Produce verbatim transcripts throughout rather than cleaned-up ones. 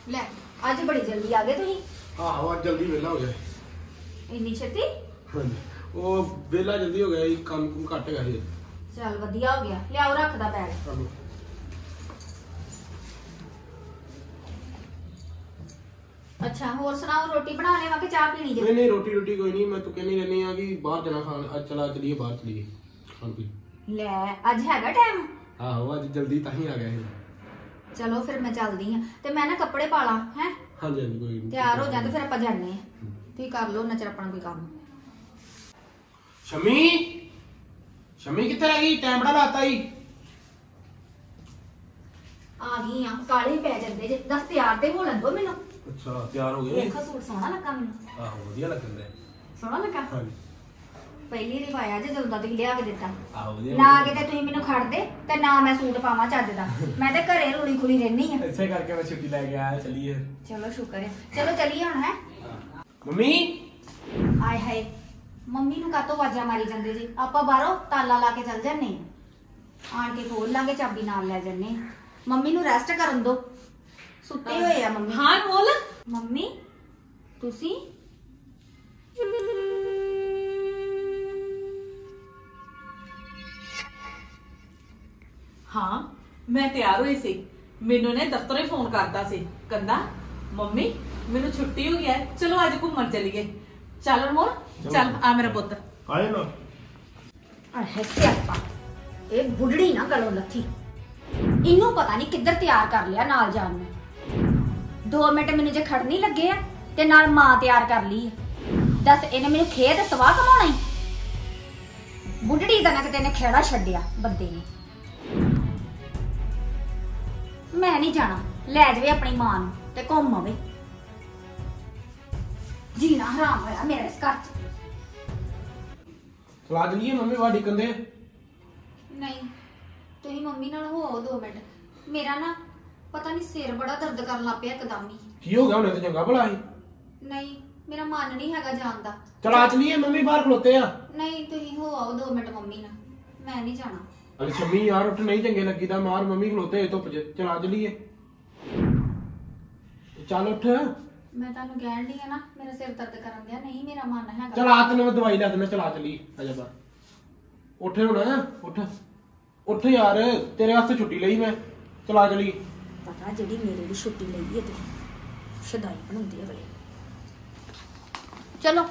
ले आज बड़ी जल्दी आ गए तुही। आहो आज जल्दी वेला हो गया। इन्नी छेती? हाँ जी वो वेला जल्दी हो गया, काम कुम घट गया जी। चल वधिया हो गया, लियाओ रखदा बैग। अच्छा होर सुनाओ, रोटी बना लेवा कि चाह पीनी? नहीं नहीं रोटी रोटी कोई नहीं, मैं तो कहनी रहनी आ कि बाहर जाना खान, आज चला चलिए बाहर चलिए खान पी। ले आज हैगा टाइम? आहो आज जल्दी ताही आ गया है। चलो फिर मैं चलदी हां ते मैं ना कपड़े पा ला हैं। हां जी हां जी कोई नहीं, तैयार हो जा ते फिर ਆਪਾਂ ਜਾਣੇ ਆ। ਤੁਸੀਂ ਕਰ ਲਓ ਨਚਰ ਆਪਣਾ ਕੋਈ ਕੰਮ। शमी शमी किधर आ गई? टाइम बड़ा लाता ही। आ गई हां, काले पै ਜਾਂਦੇ ਜੇ। दस तैयार ते हो लंदो ਮੈਨੂੰ। अच्छा तैयार हो गए? देखो सूट सोहना लगा ਮੈਨੂੰ। आहो ਵਧੀਆ ਲੱਗਦਾ ਹੈ। सोहना लगा? हां जी ਪਹਿਲੀ ਵਾਰੀ ਪਾਇਆ ਜੇ ਜਦੋਂ ਦਾ ਤੁਸੀਂ ਲਿਆ ਕੇ ਦਿੱਤਾ। ਆਹੋ ਵਧੀਆ। ਨਾ ਕਿਤੇ ਤੁਸੀਂ ਮੈਨੂੰ ਖੜਦੇ ਤੇ ਨਾ ਮੈਂ ਸੂਟ ਪਾਵਾਂ ਚੱਜ ਦਾ। ਮੈਂ ਤੇ ਘਰੇ ਰੂਲੀ ਖੁਲੀ ਰਹਿਣੀ ਆ। ऐसे करके मैं छुट्टी लेके आया, चलिए। ਚਲੋ ਸ਼ੁਕਰ ਹੈ। ਚਲੋ ਚੱਲੀਏ ਹੁਣ ਹੈ। मम्मी ਆਏ ਹਾਏ ਮੰਮੀ ਨੂੰ ਕਾਤੋਂ ਆਵਾਜ਼ਾਂ ਮਾਰੀ ਜਾਂਦੇ ਜੀ? ਆਪਾਂ ਬਾਹਰੋਂ ਤਾਲਾ ਲਾ ਕੇ ਚੱਲ ਜੰਨੇ ਆਣ ਕੇ ਖੋਲ ਲਾਂਗੇ, ਚਾਬੀ ਨਾਲ ਲੈ ਜੰਨੇ। ਮੰਮੀ ਨੂੰ ਰੈਸਟ ਕਰਨ ਦੋ, ਸੁੱਤੇ ਹੋਏ ਆ ਮੰਮੀ। ਹਾਂ ਬੋਲ। ਮੰਮੀ ਤੁਸੀਂ ਹਾਂ ਮੈਂ ਤਿਆਰ ਹੋਈ ਸੀ, ਮੈਨੂੰ ਨੇ ਦਫ਼ਤਰੋਂ ਹੀ ਫੋਨ ਕਰਤਾ ਸੀ, ਕਹਿੰਦਾ ਮੰਮੀ ਮੈਨੂੰ ਛੁੱਟੀ ਹੋ ਗਿਆ, ਚਲੋ ਅੱਜ ਘੁੰਮਣ ਚੱਲੀਏ। ਚੱਲ ਅਨਮੋਲ ਚੱਲ ਆ ਮੇਰਾ ਪੁੱਤ। आए ना। ਅਰੇ ਸਿਆਪਾ ਇਹ ਬੁੱਢੜੀ ਨਾ ਗਲੋਂ ਲੱਥੀ। ਇਹਨੂੰ ਪਤਾ ਨਹੀਂ ਕਿੱਧਰ ਤਿਆਰ ਕਰ ਲਿਆ ਨਾਲ ਜਾਣ ਨੂੰ। ਦੋ ਮਿੰਟ ਮੈਨੂੰ ਜੇ ਖੜਨੀ ਲੱਗੇ ਆ ਤੇ ਨਾਲ ਮਾਂ ਤਿਆਰ ਕਰ ਲਈ ਆ। ਦੱਸ ਇਹਨੇ ਮੈਨੂੰ ਖੇਤ ਸਵਾਹ ਕਮਾਉਣਾ ਹੀ? ਬੁੱਢੜੀ ਦਾ ਨਾ ਕਿਤੇ ਨੇ ਖੇੜਾ ਛੱਡਿਆ ਬੰਦੇ ਨੇ। ਮੈਂ ਨਹੀਂ ਜਾਣਾ, ਲੈ ਜਾਵੇ ਆਪਣੀ ਮਾਂ ਨੂੰ ਤੇ ਘੁੰਮ ਆਵੇ। ਜੀਣਾ ਹਰਾਮ ਹੋਇਆ ਮੇਰਾ ਇਸ ਘਰ ਚ। चला चलिए मम्मी वाडी कंदे। ਨਹੀਂ ਤੁਸੀਂ ਮੰਮੀ ਨਾਲ ਹੋ ਆਓ ਦੋ ਮਿੰਟ। ਮੇਰਾ ਨਾ ਪਤਾ ਨਹੀਂ ਸਿਰ ਬੜਾ ਦਰਦ ਕਰਨ ਲੱਗ ਪਿਆ ਇੱਕਦਮ ਹੀ। की हो गया? उन्हें तो चंगा भला ही। ਨਹੀਂ ਮੇਰਾ ਮਨ ਨਹੀਂ ਹੈਗਾ ਜਾਣ ਦਾ। चला चलिए मम्मी बाहर खलोते हैं। ਨਹੀਂ ਤੁਸੀਂ ਹੋ ਆਓ ਦੋ ਮਿੰਟ ਮੰਮੀ ਨਾਲ, ਮੈਂ नहीं जाना। अरे शमी यार उठ नहीं चंगे लगी दा, मार मम्मी खलोते हैं धुप च। चला चलिए चल उठ। मैं ਤੁਹਾਨੂੰ ਕਹਿਣ ਦੀ ਆ ਨਾ ਮੇਰਾ ਸਿਰ ਦਰਦ ਕਰਨ ਦਿਆ, ਨਹੀਂ ਮੇਰਾ ਮਨ ਹੈਗਾ। चला तेन मैं दवाई ला देना, चला चलिए आजा बाहर। उठ होना उठ उठ यार, तेरे वास्ते छुट्टी ਲਈ मैं। चला चलिए। ਪਤਾ ਜਿਹੜੀ ਮੇਰੇ ਲਈ ਛੁੱਟੀ ਲਈ ਹੈ ਤੇ ਸ਼ਦਾਈ ਬਣਾਉਂਦੇ ਅਗਲੇ। ਚਲੋ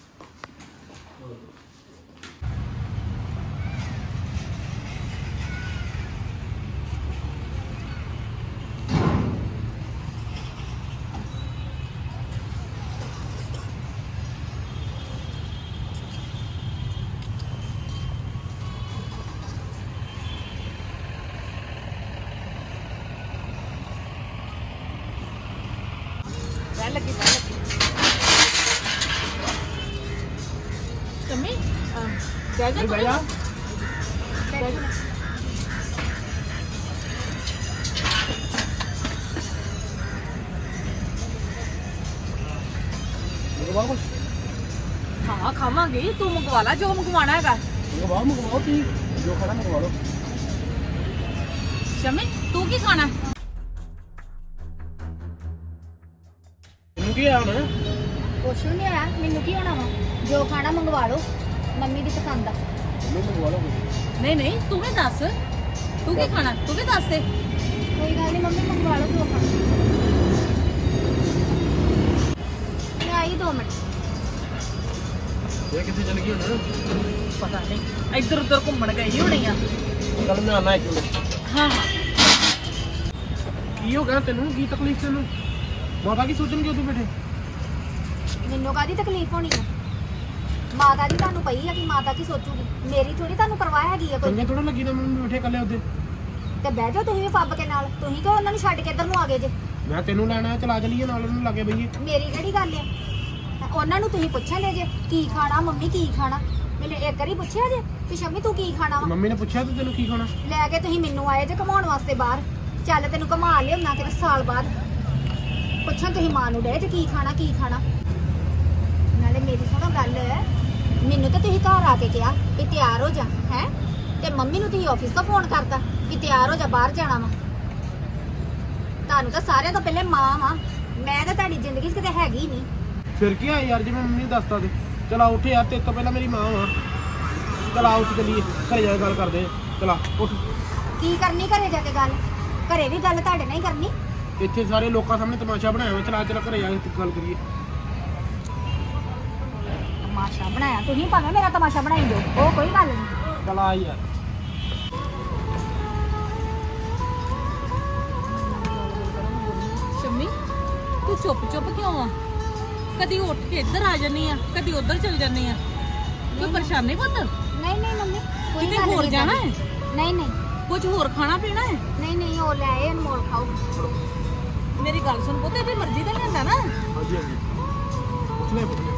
लगी शमी बैग भैया हाँ खावांगे, तू मंगवा ला जो मंगवाना है। मंगवाओ मंगवाओ की जो खाना मंगवा लो। शमी तू की खाना? की आना ਕੁਛ ਨਹੀਂ ਆਇਆ, ਮੈਨੂੰ ਕੀ ਹੋਣਾ ਵਾ? ਜੋ ਖਾਣਾ ਮੰਗਵਾ ਲਓ, ਮੰਮੀ ਦੀ ਪਸੰਦ ਦਾ। मंगवा लो। नहीं नहीं तू भी दस, तू की खाना तू भी दस दे। ਕੋਈ ਗੱਲ ਨਹੀਂ ਮੰਮੀ ਮੰਗਵਾ ਲਓ ਜੋ ਖਾਣਾ। ਮੈਂ ਆਈ ਦੋ ਮਿੰਟ। ये किथे चल गई ना? पता नहीं इधर उधर घूमन गई होनी आ। कल मैं आना एक मिनट। हाँ की हो गया तेनू? की तकलीफ तेनू? माता की सोचन क्यों तू बैठे? ਮੈਨੂੰ ਕਾਦੀ ਤਕਲੀਫ ਹੋਣੀ ਹੈ? ਮਾਤਾ ਦੀ ਤੁਹਾਨੂੰ ਪਈ ਹੈ ਕਿ ਮਾਤਾ ਕੀ ਸੋਚੂਗੀ? ਮੇਰੀ ਥੋੜੀ ਤੁਹਾਨੂੰ ਪਰਵਾਹ ਹੈਗੀ ਹੈ ਕੋਈ। ਚੰਗੇ ਥੋੜਾ ਲੱਗੀ ਨਾ ਮੈਨੂੰ ਬੈਠੇ ਕੱਲੇ ਉੱਤੇ। ਤੇ ਬਹਿ ਜਾਓ ਤੁਸੀਂ ਵੀ ਫੱਬ ਕੇ ਨਾਲ। ਤੁਸੀਂ ਕਿਉਂ ਉਹਨਾਂ ਨੂੰ ਛੱਡ ਕੇ ਇੱਧਰ ਨੂੰ ਆ ਗਏ ਜੇ? ਮੈਂ ਤੈਨੂੰ ਲੈਣਾ, ਚਲਾ ਚਲੀਏ ਨਾਲ ਉਹਨੂੰ ਲਾਗੇ ਬਈਏ। ਮੇਰੀ ਕਿਹੜੀ ਗੱਲ ਹੈ? ਉਹਨਾਂ ਨੂੰ ਤੁਸੀਂ ਪੁੱਛਿਆ ਲੈ ਜੇ ਕੀ ਖਾਣਾ, ਮੰਮੀ ਕੀ ਖਾਣਾ? ਮੈਨੂੰ ਇੱਕ ਵਾਰੀ ਪੁੱਛਿਆ ਜੇ ਕਿ ਸ਼ਮੀ ਤੂੰ ਕੀ ਖਾਣਾ ਵਾ? ਮੰਮੀ ਨੇ ਪੁੱਛਿਆ ਤੇ ਤੈਨੂੰ ਕੀ ਖਾਣਾ? ਲੈ ਕੇ ਤੁਸੀਂ ਮੈਨੂੰ ਆਏ ਜੇ ਘਮਾਉਣ ਵਾਸਤੇ ਬਾਹਰ। ਚੱਲ ਤੈਨੂੰ ਘਮਾ ਲਿਆਉਣਾ ਕਿਤੇ ਸਾਲ ਬਾਅਦ। ਪੁੱਛਾਂ ਤੁਸੀਂ ਮਾਂ ਨੂੰ ਡੇ ਜੇ ਕੀ ਖਾਣਾ ਕੀ ਖਾਣਾ? ਨਾਲੇ ਮੇਰੀ ਸੁਣੋ ਗੱਲ, ਮੈਨੂੰ ਤਾਂ ਤੁਸੀਂ ਘਰ ਆ ਕੇ ਕਿਹਾ ਵੀ ਤਿਆਰ ਹੋ ਜਾ ਹੈ, ਤੇ ਮੰਮੀ ਨੂੰ ਤੁਸੀਂ ਆਫਿਸ ਤੋਂ ਫੋਨ ਕਰਤਾ ਕਿ ਤਿਆਰ ਹੋ ਜਾ ਬਾਹਰ ਜਾਣਾ ਵਾ। ਤੁਹਾਨੂੰ ਤਾਂ ਸਾਰਿਆਂ ਤੋਂ ਪਹਿਲੇ ਮਾਂ ਵਾਂ, ਮੈਂ ਤਾਂ ਤੁਹਾਡੀ ਜ਼ਿੰਦਗੀ 'ਚ ਕਿਤੇ ਹੈਗੀ ਨਹੀਂ। ਫਿਰ ਕੀ ਆ ਯਾਰ, ਜਿਵੇਂ ਮੰਮੀ ਨੇ ਦੱਸਤਾ ਤੇ ਚਲਾ ਉੱਠ ਯਾਰ, ਤੇਰੇ ਤੋਂ ਪਹਿਲਾਂ ਮੇਰੀ ਮਾਂ ਵਾ। ਚਲਾ ਉੱਠ ਚੱਲੀਏ, ਘਰੇ ਜਾ ਕੇ ਗੱਲ ਕਰਦੇ ਆ। ਚਲਾ ਉੱਠ। ਕੀ ਕਰਨੀ ਘਰੇ ਜਾ ਕੇ ਗੱਲ? ਘਰੇ ਵੀ ਗੱਲ ਤੁਹਾਡੇ ਨਾਲ ਹੀ ਕਰਨੀ। ਇੱਥੇ ਸਾਰੇ ਲੋਕਾਂ ਸਾਹਮਣੇ ਤਮਾਸ਼ਾ ਬਣਾਇਆ ਵਾ। ਚਲਾ ਚਲਾ ਘਰੇ ਜਾ ਕੇ ਗੱਲ ਕਰੀਏ। ਤਮਾਸ਼ਾ ਬਣਾਇਆ ਤੁਸੀਂ, ਭਾਵੇਂ ਮੇਰਾ ਤਮਾਸ਼ਾ ਬਣਾਈ ਦਿਓ, ਉਹ ਕੋਈ ਗੱਲ ਨਹੀਂ। ਚਲਾ ਯਾਰ। ਸ਼ੰਮੀ ਤੂੰ ਚੁੱਪ ਚੁੱਪ ਕਿਉਂ ਆ? ਕਦੀ ਉੱਠ ਕੇ ਇੱਧਰ ਆ ਜਾਨੀ ਆ, ਕਦੀ ਉੱਧਰ ਚਲ ਜਾਨੀ ਆ। ਕੋਈ ਪਰੇਸ਼ਾਨੀ ਪੁੱਤ? ਨਹੀਂ ਨਹੀਂ ਮੰਮੀ, ਕੋਈ ਕਿਤੇ ਗੱਲ ਹੋਰ ਨਹੀਂ ਜਾਣਾ ਕਰਨੀ। ਹੈ? ਨਹੀਂ ਨਹੀਂ ਕੁਝ ਹੋਰ ਖਾਣਾ ਪੀਣਾ ਹੈ? ਨਹੀਂ ਨਹੀਂ, ਉਹ ਲੈ ਆਏ ਅਨਮੋਲ ਖਾਓ। ਮੇਰੀ ਗੱਲ ਸੁਣ ਪੁੱਤ, ਇਹਦੀ ਮਰਜ਼ੀ ਤਾਂ ਨਹੀਂ ਹੁੰਦਾ ਨਾ। ਹਾਂਜੀ ਹਾਂਜੀ, ਪੁੱਛ ਲੈ ਪੁੱਛ ਲੈ।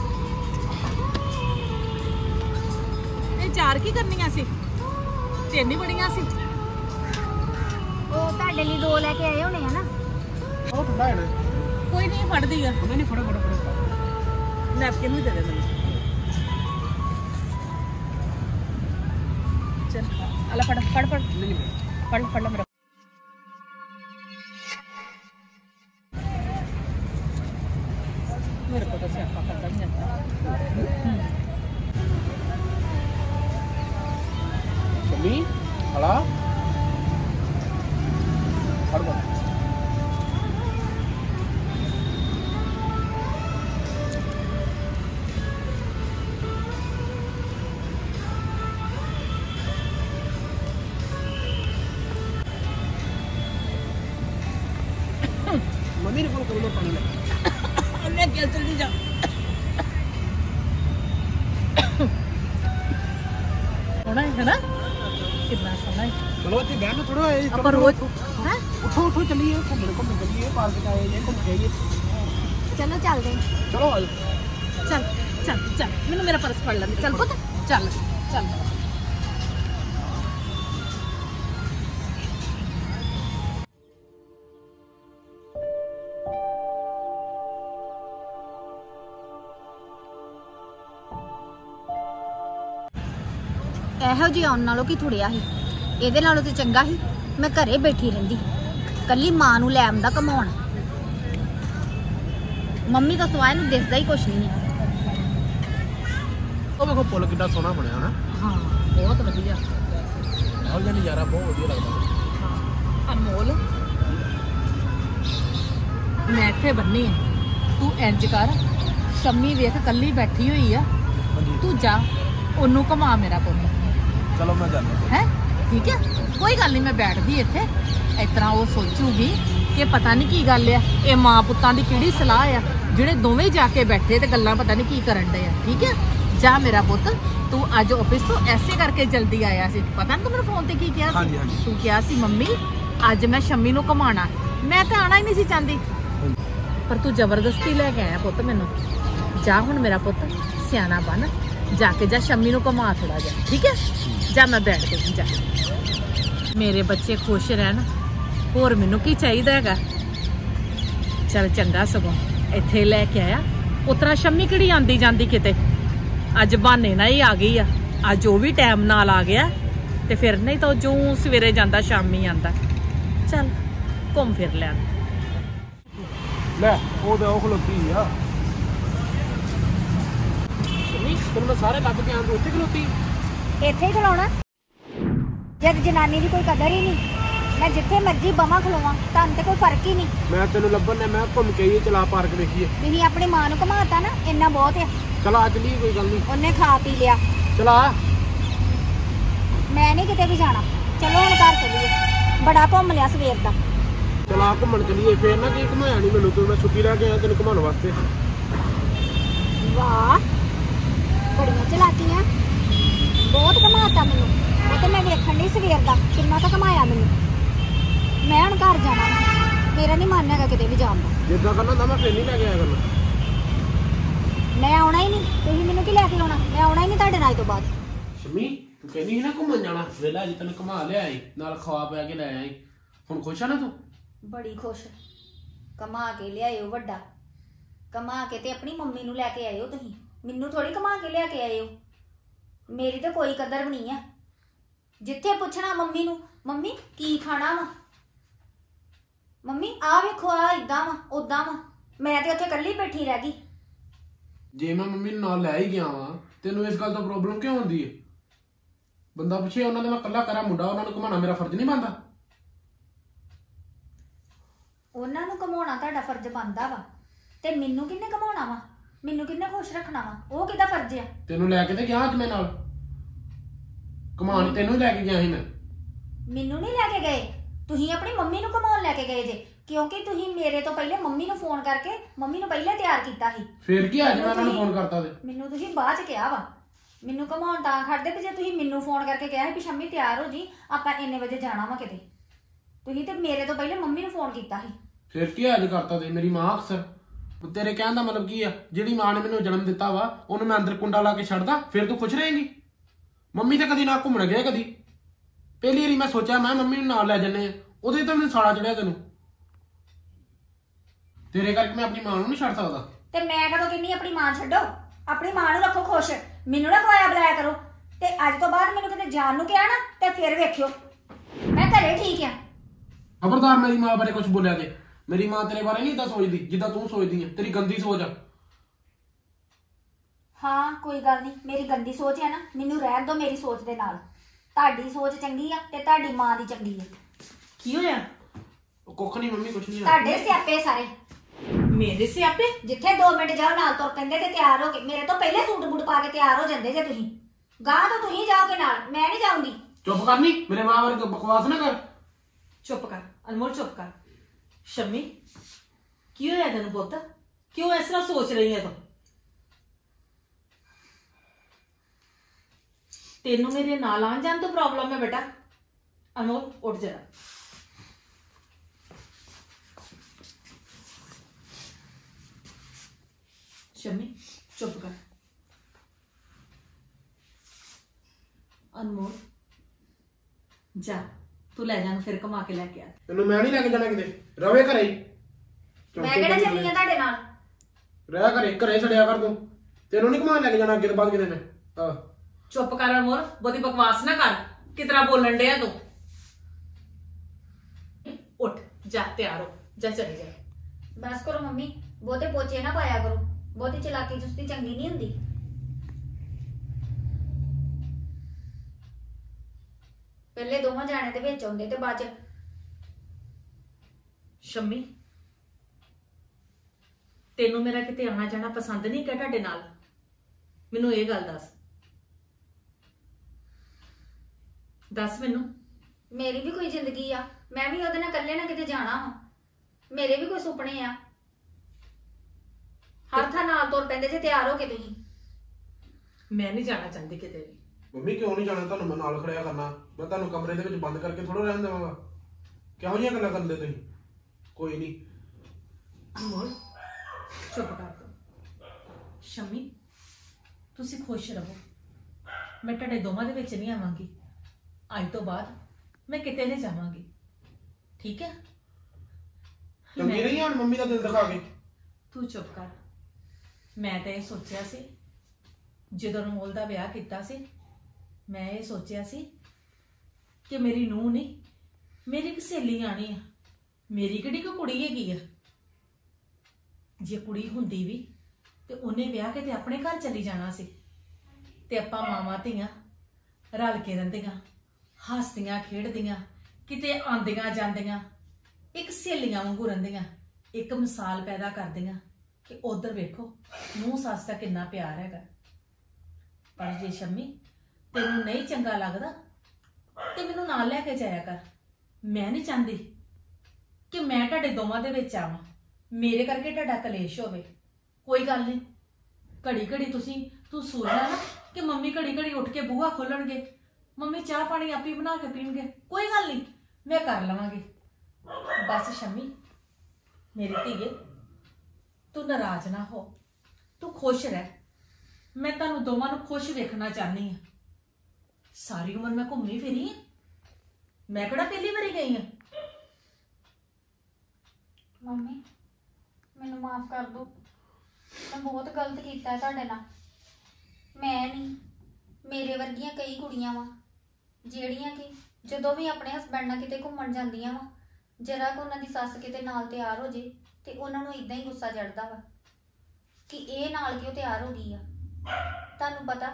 ਇਹ ਚਾਰ ਕੀ ਕਰਨੀਆਂ ਸੀ? ਤਿੰਨ ਹੀ ਬੜੀਆਂ ਸੀ। ਉਹ ਤੁਹਾਡੇ ਲਈ ਦੋ ਲੈ ਕੇ ਆਏ ਹੋਣੇ ਆ ਨਾ। ਉਹ ਠੰਡਾ ਹੈ ਨਾ। ਕੋਈ ਨਹੀਂ ਫੜਦੀ ਆ। ਨਹੀਂ ਨਹੀਂ, ਫੜੋ ਫੜੋ ਫੜੋ। ਨੈਪਕਿਨ ਵੀ ਦੇ ਦੇ ਮੈਨੂੰ। ਚਲ ਅਲਾ ਫੜ ਫੜ ਫੜ ਨਹੀਂ ਨਹੀਂ, ਫੜ ਫੜ ਲੈ ਮੇਰਾ। ਮੇਰੇ ਕੋਲ ਤਾਂ ਸਿਆਪਾ ਕਰਦਾ ਨਹੀਂ ਜਾਂਦਾ। ਸ਼ੰਮੀ ਹਲਾ ਫੜ ਬਾ। मम्मी ने फोन करो, मैं पानी ला। मैं क्या जल्दी जा। सोना है ना, कितना सोना है। चलो इतने बहन थोड़ा है। अपन रोज हैं? उठो उठो चलिए, घूमने घूमने चलिए, पार्क का है, घूम के आइए। चलो चलते हैं। चलो आ चल चल चल, मैंने मेरा पर्स पढ़ लेंगे। चल पुत चल चल। ਇਹੋ ਜਿਹੀ ਆਉਣ ਨਾਲੋਂ ਕੀ ਥੁੜਿਆ ਸੀ, ਇਹਦੇ ਨਾਲੋਂ ਤੇ ਚੰਗਾ ਸੀ ਮੈਂ ਘਰੇ ਬੈਠੀ ਰਹਿੰਦੀ, ਕੱਲੀ ਮਾਂ ਨੂੰ ਲੈ ਆਉਂਦਾ ਕਮਾਉਣ। ਮੰਮੀ ਤਾਂ ਸਵਾਏ ਨੂੰ ਦਿਸਦਾ ਹੀ ਕੁਛ ਨਹੀਂ ਹੈ। ਉਹ ਵੇਖੋ ਪੁੱਲ ਕਿੱਡਾ ਸੋਹਣਾ ਬਣਿਆ ਨਾ। ਹਾਂ ਬਹੁਤ ਵਧੀਆ। ਆਹ ਜਿਹਾ ਨਜ਼ਾਰਾ ਬਹੁਤ ਵਧੀਆ ਲੱਗਦਾ। ਹਾਂ ਅਨਮੋਲ, ਮੈਂ ਇੱਥੇ ਬੰਨੀ ਆ, ਤੂੰ ਇੰਜ ਕਰ, ਸ਼ੰਮੀ ਵੇਖ ਕੱਲੀ ਬੈਠੀ ਹੋਈ ਆ, ਹਾਂਜੀ ਤੂੰ ਜਾ ਉਹਨੂੰ ਘੁਮਾ ਮੇਰਾ ਪੁੱਤ। ਚਲੋ ਮੈਂ ਜਾਂਦਾ। ਹੈ ਠੀਕ ਹੈ, ਕੋਈ ਗੱਲ ਨਹੀਂ, ਮੈਂ ਬੈਠਦੀ ਇੱਥੇ। ਇਸ ਤਰ੍ਹਾਂ ਉਹ ਸੋਚੂਗੀ ਕਿ ਪਤਾ ਨਹੀਂ ਕੀ ਗੱਲ ਆ, ਇਹ ਮਾਂ ਪੁੱਤਾਂ ਦੀ ਕਿਹੜੀ ਸਲਾਹ ਆ, ਜਿਹੜੇ ਦੋਵੇਂ ਜਾ ਕੇ ਬੈਠੇ ਤੇ ਗੱਲਾਂ ਪਤਾ ਨਹੀਂ ਕੀ ਕਰਨ ਡਏ ਆ। ਠੀਕ ਹੈ, ਜਾ ਮੇਰਾ ਪੁੱਤ, ਤੂੰ ਅੱਜ ਆਫਿਸ ਤੋਂ ਐਸੇ ਕਰਕੇ ਜਲਦੀ ਆਇਆ ਸੀ। ਪਤਾ ਨਹੀਂ ਤੂੰ ਮੇਰੇ ਫੋਨ ਤੇ ਕੀ ਕਿਹਾ ਹਾਂਜੀ, ਸੀ? ਹਾਂਜੀ। ਤੂੰ ਕਿਹਾ ਸੀ ਮੰਮੀ ਅੱਜ ਮੈਂ ਸ਼ੰਮੀ ਨੂੰ ਘੁਮਾਉਣਾ। ਮੈਂ ਤਾਂ ਆਣਾ ਹੀ ਨਹੀਂ ਸੀ ਚਾਹੁੰਦੀ, ਪਰ ਤੂੰ ਜ਼ਬਰਦਸਤੀ ਲੈ ਕੇ ਆਇਆ ਪੁੱਤ ਮੈਨੂੰ। ਜਾ ਹੁਣ ਮੇਰਾ ਪੁੱਤ, ਸਿਆਣਾ ਬਣ, ਜਾ ਕੇ ਜਾ ਸ਼ੰਮੀ ਨੂੰ ਘੁਮਾ ਥੋੜਾ ਜਿਹਾ। ਠੀਕ ਹੈ, ਜਾ ਮੈਂ ਬੈਠ ਕੇ ਜਾ। ਮੇਰੇ ਬੱਚੇ ਖੁਸ਼ ਰਹਿਣ, ਹੋਰ ਮੈਨੂੰ ਕੀ ਚਾਹੀਦਾ ਹੈਗਾ। ਚਲ ਚੰਗਾ, ਸਗੋਂ ਇੱਥੇ ਲੈ ਕੇ ਆਇਆ। ਉਤਰਾ ਸ਼ੰਮੀ ਕਿਹੜੀ ਆਂਦੀ ਜਾਂਦੀ ਕਿਤੇ, ਅੱਜ ਬਹਾਨੇ ਨਾਲ ਹੀ ਆ ਗਈ ਆ। ਅੱਜ ਉਹ ਵੀ ਟਾਈਮ ਨਾਲ ਆ ਗਿਆ, ਤੇ ਫਿਰ ਨਹੀਂ ਤਾਂ ਜੋ ਸਵੇਰੇ ਜਾਂਦਾ ਸ਼ਾਮੀ ਆਂਦਾ। ਚੱਲ ਘੁੰਮ ਫਿਰ ਲਿਆ। ਲੈ ਉਹ ਤੇ ਉਹ ਖਲੋਤੀ ਆ। ਸ਼ੰਮੀ ਤੈਨੂੰ ਮੈਂ ਸਾਰੇ ਲੱਭ ਕੇ ਆਂ, ਤੂੰ ਉੱਥੇ ਖਲੋਤੀ। ਇੱਥੇ ਹੀ ਖਲੋਣਾ, ਜਦ ਜਨਾਨੀ ਦੀ ਕੋਈ ਕਦਰ ਹੀ ਨਹੀਂ। ਮੈਂ ਜਿੱਥੇ ਮਰਜ਼ੀ ਬਵਾਂ ਖਲੋਵਾਂ, ਤੁਹਾਨੂੰ ਤੇ ਕੋਈ ਫਰਕ ਹੀ ਨਹੀਂ। ਮੈਂ ਤੈਨੂੰ ਲੱਭਣ ਨੇ, ਮੈਂ ਘੁੰਮ ਕੇ ਆਈਏ, ਚਲਾ ਪਾਰਕ ਦੇਖੀਏ। ਤੁਸੀਂ ਆਪਣੀ ਮਾਂ ਨੂੰ ਘਮਾਤਾ ਨਾ, ਇੰਨਾ ਬਹੁਤ ਆ। ਚਲਾ ਚਲੀਏ, ਕੋਈ ਗੱਲ ਨਹੀਂ। ਉਹਨੇ ਖਾ ਪੀ ਲਿਆ, ਚਲਾ। ਮੈਂ ਨਹੀਂ ਕਿਤੇ ਵੀ ਜਾਣਾ। ਚਲੋ ਹੁਣ ਘਰ ਚੱਲੀਏ, ਬੜਾ ਘੁੰਮ ਲਿਆ ਸਵੇਰ ਦਾ। ਚਲਾ ਘੁੰਮਣ ਚਲੀਏ, ਫੇਰ ਨਾ ਕੀ ਘੁਮਾਇਆ ਨਹੀਂ ਮੈਨੂੰ ਤੂੰ। ਮੈਂ ਛੁੱਟੀ ਲੈ ਕੇ ਆਇਆ ਤੈਨੂੰ ਘੁਮਾਉਣ ਵਾਸਤੇ। ਵਾਹ, ਬੜੀਆਂ ਚਲਾਕੀਆਂ, ਬਹੁਤ ਘਮਾਤਾ ਮੈਨੂੰ। ਉਹ ਤੇ ਮੈਂ ਵੇਖਣ ਨਹੀਂ ਸਵੇਰ ਦਾ ਕਿੰਨਾ ਤਾਂ ਘਮਾਇਆ ਮੈਨੂੰ। ਮੈਂ ਹੁਣ ਘਰ ਜਾਣਾ, ਮੇਰਾ ਨਹੀਂ ਮਨ ਹੈਗਾ ਕਿਤੇ ਵੀ ਜਾਣ ਦਾ। ਜਿੱਦਾਂ ਕਰਨਾ ਹੁੰਦਾ ਮੈਂ ਫੇਰ ਨਹੀਂ ਲੈ ਕੇ ਆਇਆ ਕਰਨਾ। ਮੈਂ ਆਉਣਾ ਹੀ ਨਹੀਂ, ਤੁਸੀਂ ਮੈਨੂੰ ਕੀ ਲੈ ਕੇ ਆਉਣਾ? ਮੈਂ ਆਉਣਾ ਹੀ ਨਹੀਂ ਤੁਹਾਡੇ ਨਾਲ ਤੋਂ ਬਾਅਦ। ਸ਼ਮੀ ਤੂੰ ਕਹਿੰਦੀ ਸੀ ਨਾ ਘੁੰਮਣ ਜਾਣਾ, ਵੇਲਾ ਅੱਜ ਤੈਨੂੰ ਘੁਮਾ ਲਿਆ ਈ, ਨਾਲ ਖਵਾ ਪਿਆ ਕੇ ਲੈ ਆਈ। ਹੁਣ ਖੁਸ਼ ਆ ਨਾ ਤੂੰ? ਬੜੀ ਖੁਸ਼। ਕਮਾ ਕੇ ਲਿਆਇਓ ਵੱਡਾ, ਕਮਾ ਕੇ ਤੇ ਆਪਣੀ ਮੰਮੀ ਨੂੰ ਲੈ ਕੇ ਆਇਓ। ਤੁਸੀਂ ਮੈਨੂੰ ਥੋੜੀ ਕਮਾ ਕੇ ਲਿਆ ਕੇ ਆਇਓ। ਮੇਰੀ ਤਾਂ ਕੋਈ ਕਦਰ ਵੀ ਨਹੀਂ ਆ। ਜਿੱਥੇ ਪੁੱਛਣਾ ਮੰਮੀ ਨੂੰ, ਮੰਮੀ ਕੀ ਖਾਣਾ ਵਾ, ਮੰਮੀ ਆ ਵੇਖੋ ਆ ਇਦਾਂ ਵਾ ਉਦਾਂ ਵਾ ਮੈਂ ਤੇ ਉੱਥੇ ਇਕੱਲੀ ਬੈਠੀ ਰਹਿ ਗਈ। ਜੇ ਮੈਂ ਮੰਮੀ ਨੂੰ ਨਾਲ ਲੈ ਹੀ ਗਿਆ ਵਾਂ ਤੈਨੂੰ ਇਸ ਗੱਲ ਤੋਂ ਪ੍ਰੋਬਲਮ ਕਿਉਂ ਹੁੰਦੀ ਹੈ? ਬੰਦਾ ਪੁੱਛੇ ਉਹਨਾਂ ਦੇ ਮੈਂ ਇਕੱਲਾ ਕਰਾਂ ਮੁੰਡਾ ਉਹਨਾਂ ਨੂੰ ਘੁਮਾਉਣਾ ਮੇਰਾ ਫਰਜ਼ ਨਹੀਂ ਬਣਦਾ? ਉਹਨਾਂ ਨੂੰ ਘਮਾਉਣਾ ਤੁਹਾਡਾ ਫਰਜ਼ ਬਣਦਾ ਵਾ ਤੇ ਮੈਨੂੰ ਕਿੰਨੇ ਘਮਾਉਣਾ ਵਾ? ਮੈਨੂੰ ਕਿੰਨੇ ਖੁਸ਼ ਰੱਖਣਾ ਵਾ? ਉਹ ਕਿਹਦਾ ਫਰਜ਼ ਆ? ਤੈਨੂੰ ਲੈ ਕੇ ਤੇ ਗਿਆ ਅੱਜ ਮੈਂ ਨਾਲ ਘੁਮਾਉਣ ਤੈਨੂੰ ਲੈ ਕੇ ਗਿਆ ਸੀ ਮੈਂ। ਮੈਨੂੰ ਨਹੀਂ ਲੈ ਕੇ ਗਏ, ਤੁਸੀਂ ਆਪਣੀ ਮੰਮੀ ਨੂੰ ਘਮਾਉਣ ਲੈ ਕੇ ਗਏ ਜੇ ਕਿਉਂਕਿ ਤੁਸੀਂ ਮੇਰੇ ਤੋਂ ਪਹਿਲੇ ਮੰਮੀ ਨੂੰ ਫੋਨ ਕਰਕੇ ਮੰਮੀ ਨੂੰ ਪਹਿਲੇ ਤਿਆਰ ਕੀਤਾ ਸੀ। ਫੇਰ ਕੀ ਅੱਜ ਮੈਂ ਉਹਨਾਂ ਨੂੰ ਫੋਨ ਕਰਤਾ ਤੇ ਮੈਨੂੰ ਤੁਸੀਂ ਬਾਅਦ ਚ ਕਿਹਾ ਵਾ ਮੈਨੂੰ ਘਮਾਉਣ ਤਾਂ ਖੜਦੇ ਤੇ ਜੇ ਤੁਸੀਂ ਮੈਨੂੰ ਫੋਨ ਕਰਕੇ ਕਿਹਾ ਸੀ ਵੀ ਸ਼ੰਮੀ ਤਿਆਰ ਹੋ ਜੀ ਆਪਾਂ ਇੰਨੇ ਵਜੇ ਜਾਣਾ ਵਾ ਕਿਤੇ, ਤੁਸੀਂ ਤੇ ਮੇਰੇ ਤੋਂ ਪਹਿਲੇ ਮੰਮੀ ਨੂੰ ਫੋਨ ਕੀਤਾ ਸੀ। ਫੇਰ ਕੀ ਅੱਜ ਕਰਤਾ ਤੇ ਮੇਰੀ ਮਾਂ ਅਕਸਰ ਤੇਰੇ ਕਹਿਣ ਦਾ ਮਤਲਬ ਕੀ ਆ? ਜਿਹੜੀ ਮਾਂ ਨੇ ਮੈਨੂੰ ਜਨਮ ਦਿੱਤਾ ਵਾ ਉਹਨੂੰ ਮੈਂ ਅੰਦਰ ਕੁੰਡਾ ਲਾ ਕੇ ਛੱਡਦਾ ਫਿਰ ਤੂੰ ਖੁਸ਼ ਰਹੇਂਗੀ? ਮੰਮੀ ਤਾਂ ਕਦੀ ਨਾ ਘੁੰਮਣ ਗਏ ਕਦੀ। ਪਹਿਲੀ ਵਾਰੀ ਮੈਂ ਸੋਚਿਆ ਮੈਂ ਮੰਮੀ ਨੂੰ ਨਾਲ ਲੈ ਜੰਨੇ ਆ ਉਹਦੇ ਤਾਂ ਮੈਨੂੰ ਸਾਲਾ ਚੜਿਆ ਤੈਨੂੰ। ਤੇਰੇ ਕਰਕੇ ਮੈਂ ਆਪਣੀ ਮਾਂ ਨੂੰ ਨਹੀਂ ਛੱਡ ਸਕਦਾ। ਤੇ ਮੈਂ ਕਦੋਂ ਕਿੰਨੀ ਆਪਣੀ ਮਾਂ ਛੱਡੋ, ਆਪਣੀ ਮਾਂ ਨੂੰ ਰੱਖੋ ਖੁਸ਼, ਮੈਨੂੰ ਨਾ ਖਵਾਇਆ ਬੁਲਾਇਆ ਕਰੋ। ਤੇ ਅੱਜ ਤੋਂ ਬਾਅਦ ਮੈਨੂੰ ਕਿਤੇ ਜਾਣ ਨੂੰ ਕਿਹਾ ਨਾ ਤੇ ਫਿਰ ਵੇਖਿਓ ਮੈਂ ਘਰੇ ਠੀਕ ਆ। ਖਬਰਦਾਰ ਮੇਰੀ ਮਾਂ ਬਾਰੇ ਕੁਝ ਬੋਲਿਆ ਤੇ। ਮੇਰੀ ਮਾਂ ਤੇਰੇ ਬਾਰੇ ਨਹੀਂ ਇਦਾਂ ਸੋਚਦੀ ਜਿੱਦਾਂ ਤੂੰ ਸੋਚਦੀ ਹੈ। ਤੇਰੀ ਗੰਦੀ ਸੋਚ ਆ। ਹਾਂ ਕੋਈ ਗੱਲ ਨਹੀਂ, ਮੇਰੀ ਗੰਦੀ ਸੋਚ ਹੈ ਨਾ, ਮੈਨੂੰ ਰਹਿਣ ਦਿਓ ਮੇਰੀ ਸੋਚ ਦੇ ਨਾਲ। ਤੁਹਾਡੀ ਸੋਚ ਚੰਗੀ ਆ ਤੇ ਤੁਹਾਡੀ ਮਾਂ ਦੀ ਚੰਗੀ ਆ। ਕੀ ਹੋਇਆ? ਕੁੱਖ ਨਹੀਂ ਮੰਮੀ, ਕੁਛ ਨਹੀਂ। ਤੁਹਾਡੇ ਸਿਆਪੇ ਸਾਰੇ। ਮੇਰੇ ਸਿਆਪੇ? ਜਿੱਥੇ ਦੋ ਮਿੰਟ ਜਾਓ ਨਾਲ ਤੁਰ ਪੈਂਦੇ ਤੇ ਤਿਆਰ ਹੋ ਕੇ ਮੇਰੇ ਤੋਂ ਪਹਿਲੇ ਸੂਟ ਬੂਟ ਪਾ ਕੇ ਤਿਆਰ ਹੋ ਜਾਂਦੇ ਜੇ ਤੁਸੀਂ। ਗਾਂ ਤੋਂ ਤੁਸੀਂ ਜਾਓਗੇ ਨਾਲ, ਮੈਂ ਨਹੀਂ ਜਾਊਂਗੀ। ਚੁੱਪ ਕਰਨੀ, ਮੇਰੇ ਮਾਂ ਬਾਰੇ ਬਕਵਾਸ ਨਾ ਕਰ। ਚੁੱਪ ਕਰ ਅਨਮੋਲ, ਚੁੱਪ ਕਰ। ਸ਼ੰਮੀ ਕੀ ਹੋਇਆ ਤੈਨੂੰ ਪੁੱਤ? ਕਿਉਂ ਇਸ ਤਰ੍ਹਾਂ ਸੋਚ ਰਹੀ ਹੈ ਤੂੰ? ਤੈਨੂੰ ਮੇਰੇ ਨਾਲ ਆਉਣ ਜਾਣ ਤੋਂ ਪ੍ਰੋਬਲਮ ਹੈ ਬੇਟਾ? ਅਨਮੋਲ ਉੱਠ ਜਰਾ। ਸ਼ੰਮੀ ਚੁੱਪ ਕਰ। ਅਨਮੋਲ ਜਾ, ਤੂੰ ਲੈ ਜਾਣ ਫਿਰ ਘੁਮਾ ਕੇ ਲੈ ਕੇ ਆ। ਤੈਨੂੰ ਮੈਂ ਨਹੀਂ ਲੈ ਕੇ ਜਾਣਾ ਕਿਤੇ, ਰਵੇ ਘਰੇ ਹੀ। ਮੈਂ ਕਿਹੜਾ ਚੱਲੀ ਆ ਤੁਹਾਡੇ ਨਾਲ? ਰਹਿ ਘਰੇ, ਘਰੇ ਛੜਿਆ ਕਰ ਤੂੰ। ਤੈਨੂੰ ਨਹੀਂ ਘੁਮਾਉਣ ਲੈ ਕੇ ਜਾਣਾ ਅੱਗੇ ਤੋਂ ਬਾਅਦ ਕਿਤੇ ਮੈਂ। ਆਹ ਚੁੱਪ ਕਰ ਅਨਮੋਲ, ਬਹੁਤੀ ਬਕਵਾਸ ਨਾ ਕਰ। ਕਿਤਨਾ ਬੋਲਣ ਡਿਆ ਤੂੰ? ਉੱਠ ਜਾ, ਤਿਆਰ ਹੋ ਜਾ, ਚਲੀ ਜਾ। ਬਸ ਕਰੋ ਮੰਮੀ, ਬਹੁਤੇ ਪੋਚੇ ਨਾ ਪਾਇਆ ਕਰੋ, ਬਹੁਤੀ ਚਲਾਕੀ ਚੁਸਤੀ ਚੰਗੀ ਨਹੀਂ ਹੁੰਦੀ। ਪਹਿਲੇ ਦੋਵਾਂ ਜਾਣੇ ਦੇ ਵਿੱਚ ਆਉਂਦੇ ਤੇ ਬਾਅਦ ਚ। ਸ਼ੰਮੀ ਤੈਨੂੰ ਮੇਰਾ ਕਿਤੇ ਆਉਣਾ ਜਾਣਾ ਪਸੰਦ ਨਹੀਂ ਕਿ ਤੁਹਾਡੇ ਨਾਲ? ਮੈਨੂੰ ਇਹ ਗੱਲ ਦੱਸ ਦੱਸ ਮੈਨੂੰ। ਮੇਰੀ ਵੀ ਕੋਈ ਜ਼ਿੰਦਗੀ ਆ, ਮੈਂ ਵੀ ਉਹਦੇ ਨਾਲ ਇਕੱਲੇ ਨਾ ਕਿਤੇ ਜਾਣਾ ਵਾ। ਮੇਰੇ ਵੀ ਕੋਈ ਸੁਪਨੇ ਆ। ਹਰ ਥਾਂ ਨਾਲ ਤੁਰ ਪੈਂਦੇ ਜੇ ਤਿਆਰ ਹੋ ਕੇ ਤੁਸੀਂ। ਮੈਂ ਨਹੀਂ ਜਾਣਾ ਚਾਹੁੰਦੀ ਕਿਤੇ ਵੀ। ਮੰਮੀ ਕਿਉਂ ਨਹੀਂ ਜਾਣਾ? ਤੁਹਾਨੂੰ ਮੈਂ ਨਾਲ ਖੜਿਆ ਕਰਨਾ। ਮੈਂ ਤੁਹਾਨੂੰ ਕਮਰੇ ਦੇ ਵਿੱਚ ਬੰਦ ਕਰਕੇ ਥੋੜਾ ਰਹਿਣ ਦੇਵਾਂਗਾ। ਕਿਹੋ ਜਿਹੀਆਂ ਗੱਲਾਂ ਕਰਦੇ ਤੁਸੀਂ? ਕੋਈ ਨਹੀਂ। ਅਨਮੋਲ ਚੁੱਪ ਕਰ ਤੂੰ। ਸ਼ੰਮੀ ਤੁਸੀਂ ਖੁਸ਼ ਰਹੋ, ਮੈਂ ਤੁਹਾਡੇ ਦੋਵਾਂ ਦੇ ਵਿੱਚ ਨਹੀਂ ਆਵਾਂਗੀ। ਅੱਜ ਤੋਂ ਬਾਅਦ ਮੈਂ ਕਿਤੇ ਨਹੀਂ ਜਾਵਾਂਗੀ, ਠੀਕ ਹੈ? ਚੰਗੀ ਰਹੀ ਹੁਣ ਮੰਮੀ ਦਾ ਦਿਲ ਦਿਖਾ ਕੇ। ਤੂੰ ਚੁੱਪ ਕਰ। ਮੈਂ ਤਾਂ ਇਹ ਸੋਚਿਆ ਸੀ ਜਦੋਂ ਅਨਮੋਲ ਦਾ ਵਿਆਹ ਕੀਤਾ ਸੀ, ਮੈਂ ਇਹ ਸੋਚਿਆ ਸੀ ਕਿ ਮੇਰੀ ਨੂੰਹ ਨਹੀਂ, ਮੇਰੀ ਇੱਕ ਸਹੇਲੀ ਆਣੀ ਆ। ਮੇਰੀ ਕਿਹੜੀ ਕੋਈ ਕੁੜੀ ਹੈਗੀ ਆ? ਜੇ ਕੁੜੀ ਹੁੰਦੀ ਵੀ ਤੇ ਉਹਨੇ ਵਿਆਹ ਕੇ ਤੇ ਆਪਣੇ ਘਰ ਚਲੀ ਜਾਣਾ ਸੀ ਤੇ ਆਪਾਂ ਮਾਵਾਂ ਧੀਆਂ ਰਲ ਕੇ ਰਹਿੰਦੀਆਂ, ਹੱਸਦੀਆਂ ਖੇਡਦੀਆਂ, ਕਿਤੇ ਆਉਂਦੀਆਂ ਜਾਂਦੀਆਂ, ਇੱਕ ਸਹੇਲੀਆਂ ਵਾਂਗੂ ਰਹਿੰਦੀਆਂ, ਇੱਕ ਮਿਸਾਲ ਪੈਦਾ ਕਰਦੀਆਂ ਕਿ ਉਧਰ ਵੇਖੋ ਨੂੰਹ ਸੱਸ ਦਾ ਕਿੰਨਾ ਪਿਆਰ ਹੈਗਾ। ਪਰ ਜੇ ਸ਼ੰਮੀ ਤੈਨੂੰ ਨਹੀਂ ਚੰਗਾ ਲੱਗਦਾ ਤੇ ਮੈਨੂੰ ਨਾਲ ਲੈ ਕੇ ਜਾਇਆ ਕਰ। ਮੈਂ ਨਹੀਂ ਚਾਹੁੰਦੀ ਕਿ ਮੈਂ ਤੁਹਾਡੇ ਦੋਵਾਂ ਦੇ ਵਿੱਚ ਆਵਾਂ, ਮੇਰੇ ਕਰਕੇ ਤੁਹਾਡਾ ਕਲੇਸ਼ ਹੋਵੇ। ਕੋਈ ਗੱਲ ਨਹੀਂ, ਘੜੀ ਘੜੀ ਤੁਸੀਂ ਤੂੰ ਸੋਚਦਾ ਨਾ ਕਿ ਮੰਮੀ ਘੜੀ ਘੜੀ ਉੱਠ ਕੇ ਬੂਹਾ ਖੋਲਣਗੇ, ਮੰਮੀ ਚਾਹ ਪਾਣੀ ਆਪੀ ਬਣਾ ਕੇ ਪੀਣਗੇ। ਕੋਈ ਗੱਲ ਨਹੀਂ, ਮੈਂ ਕਰ ਲਵਾਂਗੀ। ਬਸ ਸ਼ੰਮੀ ਮੇਰੀ ਧੀਏ, ਤੂੰ ਨਾਰਾਜ਼ ਨਾ ਹੋ, ਤੂੰ ਖੁਸ਼ ਰਹਿ। ਮੈਂ ਤੁਹਾਨੂੰ ਦੋਵਾਂ ਨੂੰ ਖੁਸ਼ ਵੇਖਣਾ ਚਾਹਨੀ ਹਾਂ। ਸਾਰੀ ਉਮਰ ਮੈਂ ਘੁੰਮੀ ਫਿਰੀ ਹਾਂ, ਮੈਂ ਕਿਹੜਾ ਪਹਿਲੀ ਵਾਰੀ ਗਈ ਹਾਂ। ਮੰਮੀ ਮੈਨੂੰ ਮਾਫ ਕਰ ਦਿਓ, ਮੈਂ ਬਹੁਤ ਗਲਤ ਕੀਤਾ ਹੈ ਤੁਹਾਡੇ ਨਾਲ। ਮੈਂ ਨਹੀਂ, ਮੇਰੇ ਵਰਗੀਆਂ ਕਈ ਕੁੜੀਆਂ ਵਾ ਜਿਹੜੀਆਂ ਕਿ ਜਦੋਂ ਵੀ ਆਪਣੇ ਹਸਬੈਂਡ ਨਾਲ ਕਿਤੇ ਘੁੰਮਣ ਜਾਂਦੀਆਂ ਵਾ ਜਰਾ ਕੋ ਉਹਨਾਂ ਦੀ ਸੱਸ ਕਿਤੇ ਨਾਲ ਤਿਆਰ ਹੋ ਜੇ ਤੇ ਉਹਨਾਂ ਨੂੰ ਇਦਾਂ ਹੀ ਗੁੱਸਾ ਚੜਦਾ ਵਾ ਕਿ ਇਹ ਨਾਲ ਕਿਉਂ ਤਿਆਰ ਹੋ ਗਈ ਆ। ਤੁਹਾਨੂੰ ਪਤਾ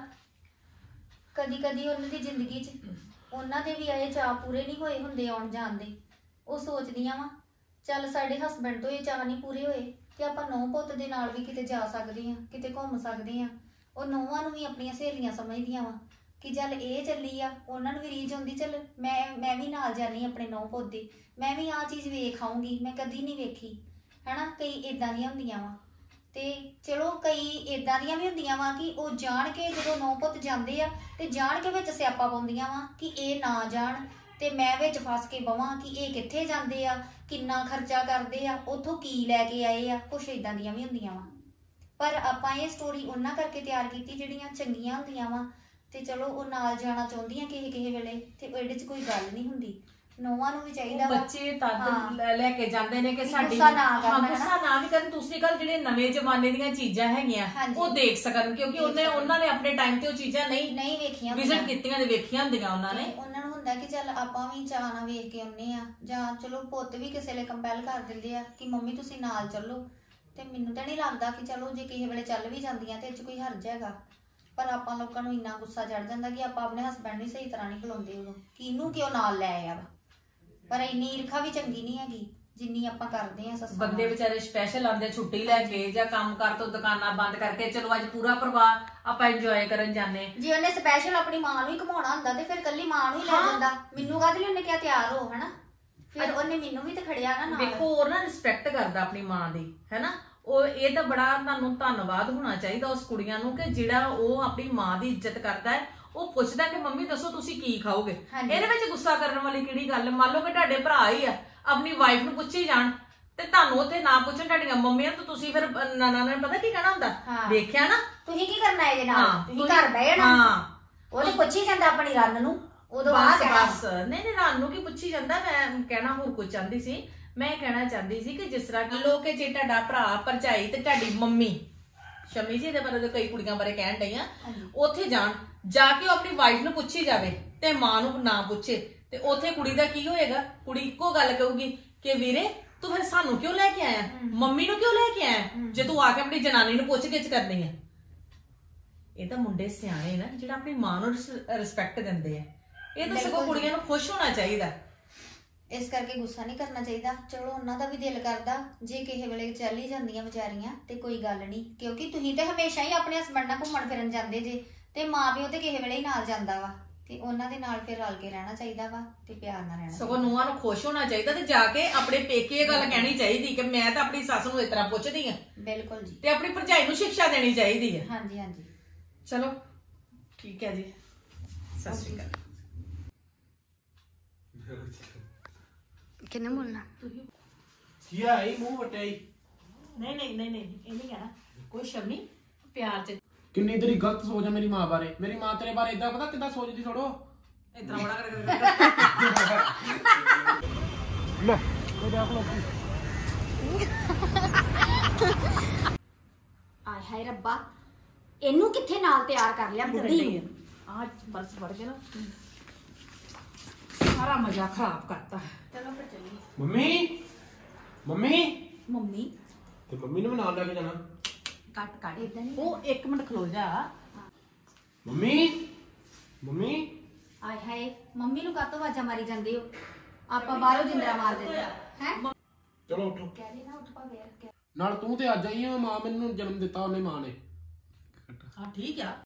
ਕਦੀ ਕਦੀ ਉਹਨਾਂ ਦੀ ਜ਼ਿੰਦਗੀ 'ਚ ਉਹਨਾਂ ਦੇ ਵੀ ਆਏ ਚਾਅ ਪੂਰੇ ਨਹੀਂ ਹੋਏ ਹੁੰਦੇ ਆਉਣ ਜਾਣ ਦੇ। ਉਹ ਸੋਚਦੀਆਂ ਵਾ ਚੱਲ ਸਾਡੇ ਹਸਬੈਂਡ ਤੋਂ ਇਹ ਚਾਅ ਨਹੀਂ ਪੂਰੇ ਹੋਏ ਤੇ ਆਪਾਂ ਨੌਂ ਪੁੱਤ ਦੇ ਨਾਲ ਵੀ ਕਿਤੇ ਜਾ ਸਕਦੇ ਆ, ਕਿਤੇ ਘੁੰਮ ਸਕਦੇ ਆ। ਉਹ ਨੌਵਾਂ ਨੂੰ ਵੀ ਆਪਣੀਆਂ ਸਹੇਲੀਆਂ ਸਮਝਦੀਆਂ ਵਾ ਕਿ ਚੱਲ ਇਹ ਚੱਲੀ ਆ, ਉਹਨਾਂ ਨੂੰ ਵੀ ਰੀਝ ਹੁੰਦੀ ਚੱਲ ਮੈਂ ਮੈਂ ਵੀ ਨਾਲ ਜਾਣੀ ਆਪਣੇ ਨੌਂ ਪੁੱਤ ਦੀ, ਮੈਂ ਵੀ ਆਹ ਚੀਜ਼ ਵੇਖ ਆਊਂਗੀ, ਮੈਂ ਕਦੀ ਨਹੀਂ ਵੇਖੀ ਹਨਾ। ਕਈ ਇਦਾਂ ਦੀਆਂ ਹੁੰਦੀਆਂ ਵਾ ਤੇ ਚਲੋ ਕਈ ਇਦਾਂ ਦੀਆਂ ਵੀ ਹੁੰਦੀਆਂ ਵਾ ਕਿ ਉਹ ਜਾਣ ਕੇ ਜਦੋਂ ਨੌ ਪੁੱਤ ਜਾਂਦੇ ਆ ਤੇ ਜਾਣ ਕੇ ਵਿੱਚ ਸਿਆਪਾ ਪਾਉਂਦੀਆਂ ਵਾ ਕਿ ਇਹ ਨਾ ਜਾਣ ਤੇ ਮੈਂ ਵਿੱਚ ਫਸ ਕੇ ਬਵਾਂ ਕਿ ਇਹ ਕਿੱਥੇ ਜਾਂਦੇ ਆ, ਕਿੰਨਾ ਖਰਚਾ ਕਰਦੇ ਆ, ਉੱਥੋਂ ਕੀ ਲੈ ਕੇ ਆਏ ਆ। ਕੁਛ ਇਦਾਂ ਦੀਆਂ ਵੀ ਹੁੰਦੀਆਂ ਵਾ। ਪਰ ਆਪਾਂ ਇਹ ਸਟੋਰੀ ਉਹਨਾਂ ਕਰਕੇ ਤਿਆਰ ਕੀਤੀ ਜਿਹੜੀਆਂ ਚੰਗੀਆਂ ਹੁੰਦੀਆਂ ਵਾ ਤੇ ਚਲੋ ਉਹ ਨਾਲ ਜਾਣਾ ਚਾਹੁੰਦੀਆਂ ਕਿਸੇ ਕਿਸੇ ਵੇਲੇ ਤੇ ਇਹਦੇ 'ਚ ਕੋਈ ਗੱਲ ਨਹੀਂ ਹੁੰਦੀ। ਨੌਵਾਂ ਨੂੰ ਵੀ ਚਾਹੀਦਾ ਵਾ ਬੱਚੇ ਤਦ ਲੈ ਲੈ ਕੇ ਜਾਂਦੇ ਨੇ ਕਿ ਸਾਡੀ ਗੁੱਸਾ ਨਾ ਕਰਨਾ, ਹਾਂ, ਗੁੱਸਾ ਨਾ ਵੀ ਕਰਨ। ਦੂਸਰੀ ਗੱਲ ਜਿਹੜੇ ਨਵੇਂ ਜ਼ਮਾਨੇ ਦੀਆਂ ਚੀਜ਼ਾਂ ਹੈਗੀਆਂ ਉਹ ਦੇਖ ਸਕਣ, ਕਿਉਂਕਿ ਉਹਨੇ ਉਹਨਾਂ ਨੇ ਆਪਣੇ ਟਾਈਮ ਤੇ ਉਹ ਚੀਜ਼ਾਂ ਨਹੀਂ ਨਹੀਂ ਵੇਖੀਆਂ ਵਿਜ਼ਿਟ ਕੀਤੀਆਂ ਤੇ ਵੇਖੀਆਂ ਹੁੰਦੀਆਂ ਉਹਨਾਂ ਨੇ। ਉਹਨਾਂ ਨੂੰ ਹੁੰਦਾ ਕਿ ਚੱਲ ਆਪਾਂ ਵੀ ਚਾਅ ਨਾਲ ਵੇਖ ਕੇ ਆਉਂਦੇ ਆ, ਜਾਂ ਚਲੋ ਪੁੱਤ ਵੀ ਕਿਸੇ ਵੇਲੇ ਕੰਪੈਲ ਕਰ ਦਿੰਦੇ ਆ ਕਿ ਮੰਮੀ ਤੁਸੀਂ ਨਾਲ ਚੱਲੋ। ਤੇ ਮੈਨੂੰ ਤਾਂ ਨਹੀਂ ਲੱਗਦਾ ਕਿ ਚਲੋ ਜੇ ਕਿਸੇ ਵੇਲੇ ਚੱਲ ਵੀ ਜਾਂਦੀਆਂ ਤੇ ਇਹ 'ਚ ਕੋਈ ਹਰਜ ਹੈਗਾ। ਪਰ ਆਪਾਂ ਲੋਕਾਂ ਨੂੰ ਇੰਨਾ ਗੁੱਸਾ ਚੜ ਜਾਂਦਾ ਕਿ ਆਪਾਂ ਆਪਣੇ ਹਸਬੈਂਡ ਨੂੰ ਸਹੀ ਤਰ੍ਹਾਂ ਨਹੀਂ ਖਿਲਾਉਂਦੇ ਉਦੋਂ ਕਿ ਇਹਨੂੰ ਕਿਉਂ ਨਾਲ ਲੈ ਆਇਆ ਵਾ। ਪਰ ਇੰਨੀ ਈਰਖਾ ਵੀ ਚੰਗੀ ਨਹੀਂ ਹੈਗੀ ਜਿੰਨੀ ਆਪਾਂ ਕਰਦੇ ਆ। ਸੱਸਾਂ ਬੰਦੇ ਵਿਚਾਰੇ ਸਪੈਸ਼ਲ ਆਉਂਦੇ ਛੁੱਟੀ ਲੈ ਕੇ ਜਾਂ ਕੰਮ ਕਰ ਤੋਂ ਦੁਕਾਨਾਂ ਬੰਦ ਕਰਕੇ ਚਲੋ ਅੱਜ ਪੂਰਾ ਪਰਿਵਾਰ ਆਪਾਂ ਇੰਜੋਏ ਕਰਨ ਜਾਂਦੇ। ਜੇ ਉਹਨੇ ਸਪੈਸ਼ਲ ਆਪਣੀ ਮਾਂ ਨੂੰ ਹੀ ਘਮਾਉਣਾ ਹੁੰਦਾ ਤੇ ਫਿਰ ਕੱਲੀ ਮਾਂ ਨੂੰ ਹੀ ਲੈ ਜਾਂਦਾ। ਮੈਨੂੰ ਕਾਹਦੇ ਲਈ ਉਹਨੇ ਕਿਹਾ ਤਿਆਰ ਹੋ ਹਨਾ, ਫਿਰ ਉਹਨੇ ਮੈਨੂੰ ਵੀ ਤੇ ਖੜਿਆ ਨਾ ਨਾਲ। ਦੇਖੋ ਉਹ ਨਾ ਰਿਸਪੈਕਟ ਕਰਦਾ ਆਪਣੀ ਮਾਂ ਦੀ ਹੈਨਾ। ਉਹ ਇਹ ਤਾਂ ਬੜਾ ਤੁਹਾਨੂੰ ਧੰਨਵਾਦ ਹੋਣਾ ਚਾਹੀਦਾ ਉਸ ਕੁੜੀਆਂ ਨੂੰ ਕਿ ਜਿਹੜਾ ਉਹ ਆਪਣੀ ਮਾਂ ਦੀ ਇੱਜ਼ਤ ਕਰਦਾ ਹੈ। ਉਹ ਪੁੱਛਦਾ ਕਿ ਮੰਮੀ ਦੱਸੋ ਤੁਸੀਂ ਕੀ ਖਾਓਗੇ। ਇਹਦੇ ਵਿੱਚ ਗੁੱਸਾ ਕਰਨ ਵਾਲੀ ਕਿਹੜੀ ਗੱਲ। ਮੰਨ ਲਓ ਕਿ ਤੁਹਾਡੇ ਭਰਾ ਹੀ ਆ ਆਪਣੀ ਵਾਈਫ ਨੂੰ ਪੁੱਛੀ ਜਾਣ ਤੇ ਤੁਹਾਨੂੰ ਉੱਥੇ ਨਾ ਪੁੱਛਣ ਤੁਹਾਡੀਆਂ ਮੰਮੀਆਂ ਤੋਂ, ਤੁਸੀਂ ਫਿਰ ਨਾਨਾ ਨੇ ਪਤਾ ਕੀ ਕਹਿਣਾ ਹੁੰਦਾ, ਵੇਖਿਆ ਨਾ ਤੁਸੀਂ ਕੀ ਕਰਨਾ ਇਹਦੇ ਨਾਲ, ਤੁਸੀਂ ਘਰ ਬਹਿ ਜਾਣਾ। ਹਾਂ ਉਹਨੇ ਪੁੱਛੀ ਜਾਂਦਾ ਆਪਣੀ ਰੰਨ ਨੂੰ ਉਦੋਂ ਆ ਬਸ ਕਹਿਣਾ। ਬਸ ਨਹੀਂ ਨਹੀਂ ਰੰਨ ਨੂੰ ਕੀ ਪੁੱਛੀ ਜਾਂਦਾ। ਮੈਂ ਕਹਿਣਾ ਹੋਰ ਕੁਝ ਚਾਹੁੰਦੀ ਸੀ। ਮੈਂ ਇਹ ਕਹਿਣਾ ਚਾਹੁੰਦੀ ਸੀ ਕਿ ਜਿਸ ਤਰ੍ਹਾਂ ਕਿ ਲੋਕ ਜੇ ਤੁਹਾਡਾ ਭਰਾ ਭਰਜਾਈ ਤੇ ਤੁਹਾਡੀ ਮੰਮੀ ਸ਼ਮੀ ਜੀ ਦੇ ਬਾਰੇ ਕਈ ਕੁੜੀਆਂ ਬਾਰੇ ਕਹਿਣ ਡਈ ਆ, ਉੱਥੇ ਜਾਣ ਜਾ ਕੇ ਉਹ ਆਪਣੀ ਵਾਈਫ ਨੂੰ ਪੁੱਛੀ ਜਾਵੇ ਤੇ ਮਾਂ ਨੂੰ ਨਾ ਪੁੱਛੇ ਤੇ ਉੱਥੇ ਕੁੜੀ ਦਾ ਕੀ ਹੋਏਗਾ। ਕੁੜੀ ਇੱਕੋ ਗੱਲ ਕਹੂਗੀ ਕਿ ਵੀਰੇ ਤੂੰ ਫਿਰ ਸਾਨੂੰ ਕਿਉਂ ਲੈ ਕੇ ਆਇਆ, ਮੰਮੀ ਨੂੰ ਕਿਉਂ ਲੈ ਕੇ ਆਇਆ ਜੇ ਤੂੰ ਆ ਕੇ ਆਪਣੀ ਜਨਾਨੀ ਨੂੰ ਪੁੱਛ ਗਿੱਛ ਕਰਨੀ ਹੈ। ਇਹ ਤਾਂ ਮੁੰਡੇ ਸਿਆਣੇ ਨਾ ਜਿਹੜਾ ਆਪਣੀ ਮਾਂ ਨੂੰ ਰਿਸਪੈਕਟ ਦਿੰਦੇ ਆ। ਇਹ ਤਾਂ ਸਗੋਂ ਕੁੜੀਆਂ ਨੂੰ ਖੁਸ਼ ਹੋਣਾ ਚਾਹੀਦਾ। ਇਸ ਕਰਕੇ ਗੁੱਸਾ ਨਹੀਂ ਕਰਨਾ ਚਾਹੀਦਾ। ਚਲੋ ਉਹਨਾਂ ਦਾ ਵੀ ਦਿਲ ਕਰਦਾ ਜੇ ਕਿਸੇ ਵੇਲੇ ਚੱਲ ਹੀ ਜਾਂਦੀਆਂ ਵਿਚਾਰੀਆਂ ਤੇ ਕੋਈ ਗੱਲ ਨਹੀਂ, ਕਿਉਂਕਿ ਤੁਸੀਂ ਤੇ ਹਮੇਸ਼ਾ ਹੀ ਆਪਣੇ ਹਸਬੈਂਡ ਨਾਲ ਘੁੰਮਣ ਫਿਰਨ ਜਾਂਦੇ ਜੇ ਤੇ ਮਾਂ ਪਿਓ ਤੇ ਕਿਸੇ ਵੇਲੇ ਹੀ ਨਾਲ ਜਾਂਦਾ ਵਾ ਤੇ ਉਹਨਾਂ ਦੇ ਨਾਲ ਫਿਰ ਰਲ ਕੇ ਰਹਿਣਾ ਚਾਹੀਦਾ ਵਾ ਤੇ ਪਿਆਰ ਨਾਲ ਰਹਿਣਾ। ਸਗੋਂ ਨੂੰਹਾਂ ਨੂੰ ਖੁਸ਼ ਹੋਣਾ ਚਾਹੀਦਾ ਤੇ ਜਾ ਕੇ ਆਪਣੇ ਪੇਕੇ ਇਹ ਗੱਲ ਕਹਿਣੀ ਚਾਹੀਦੀ ਕਿ ਮੈਂ ਤਾਂ ਆਪਣੀ ਸੱਸ ਨੂੰ ਇਸ ਤਰ੍ਹਾਂ ਪੁੱਛਦੀ ਆ। ਬਿਲਕੁਲ ਜੀ। ਤੇ ਆਪਣੀ ਭਰਜਾਈ ਨੂੰ ਸਿੱਖਿਆ ਦੇਣੀ ਚਾਹੀਦੀ ਹੈ। ਹਾਂਜੀ ਹਾਂਜੀ ਚਲੋ ਠੀਕ ਹੈ ਜੀ, ਸਤਿ ਸ਼੍ਰੀ ਅਕਾਲ। ਕਿੰਨੇ ਬੋਲਣਾ ਕੀ ਆਈ ਮੂੰਹ ਵਟਿਆਈ। ਨਹੀਂ ਨਹੀਂ ਨਹੀਂ ਨਹੀਂ ਇਹ ਨਹੀਂ ਕਹਿਣਾ ਕੋਈ ਸ਼ਮੀ ਪਿਆਰ ਚ। ਕਿੰਨੀ ਤੇਰੀ ਗਲਤ ਸੋਚ ਹੈ ਮੇਰੀ ਮਾਂ ਬਾਰੇ। ਮੇਰੀ ਮਾਂ ਤੇਰੇ ਬਾਰੇ ਇਦਾਂ ਪਤਾ ਕਿੱਦਾਂ ਸੋਚਦੀ ਥੋੜੋ ਇਤਨਾ ਬੜਾ ਕਰ ਲੈ ਉਹ ਦੇਖ ਲੋ। ਆਏ ਹਾਏ ਰੱਬਾ, ਇਹਨੂੰ ਕਿੱਥੇ ਨਾਲ ਤਿਆਰ ਕਰ ਲਿਆ ਬੁੱਢੀ ਨੂੰ। ਆ ਬਰਸ ਵੜ ਕੇ ਨਾ ਸਾਰਾ ਮਜ਼ਾ ਖਰਾਬ ਕਰਤਾ। ਚਲੋ ਫਿਰ ਚੱਲੀਏ। ਮੰਮੀ ਮੰਮੀ ਮੰਮੀ ਤੇ ਮੰਮੀ ਨੂੰ ਵੀ ਨਾਲ ਲੈ ਕੇ ਜਾਣਾ। ਕੱਟ ਕੱਟ ਇਦਾਂ ਨਹੀਂ। ਉਹ ਇੱਕ ਮਿੰਟ ਖਲੋ ਜਾ। ਮੰਮੀ ਮੰਮੀ ਆਏ ਹਾਏ, ਮੰਮੀ ਨੂੰ ਕਾਹਤੋਂ ਆਵਾਜ਼ਾਂ ਮਾਰੀ ਜਾਂਦੇ ਹੋ? ਆਪਾਂ ਬਾਹਰੋਂ ਜਿੰਦਰਾ ਮਾਰ ਦਿੰਦੇ ਆ ਹੈ। ਚਲੋ ਉੱਠੋ। ਕਹਿ ਦੇ ਨਾ ਉੱਠ ਪਾ ਗਿਆ। ਨਾਲ ਤੂੰ ਤੇ ਅੱਜ ਆਈ ਆ। ਮਾਂ ਮੈਨੂੰ ਜਨਮ ਦਿੱਤਾ ਉਹਨੇ ਮਾਂ ਨੇ। ਹਾਂ ਠੀਕ ਆ।